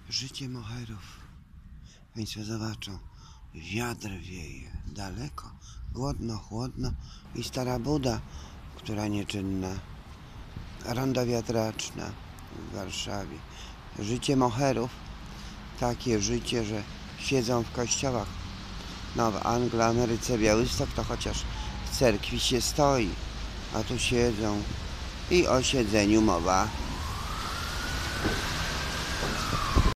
Życie moherów. Państwo zobaczą, wiatr wieje daleko, głodno, chłodno i stara Buda, która nieczynna. Ronda wiatraczna w Warszawie. Życie moherów, takie życie, że siedzą w kościołach. No w Anglii, Ameryce, Białystok to chociaż w cerkwi się stoi, a tu siedzą i o siedzeniu mowa.